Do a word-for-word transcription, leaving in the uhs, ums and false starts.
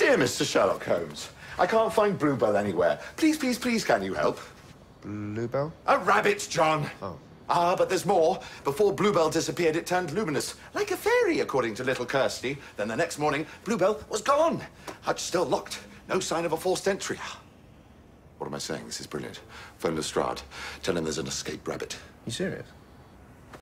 Dear Mister Sherlock Holmes, I can't find Bluebell anywhere. Please, please, please, can you help? Bluebell? A rabbit, John. Oh. Ah, but there's more. Before Bluebell disappeared, it turned luminous, like a fairy, according to little Kirsty. Then the next morning, Bluebell was gone. Hutch still locked. No sign of a forced entry. What am I saying? This is brilliant. Phone Lestrade. Tell him there's an escaped rabbit. You serious?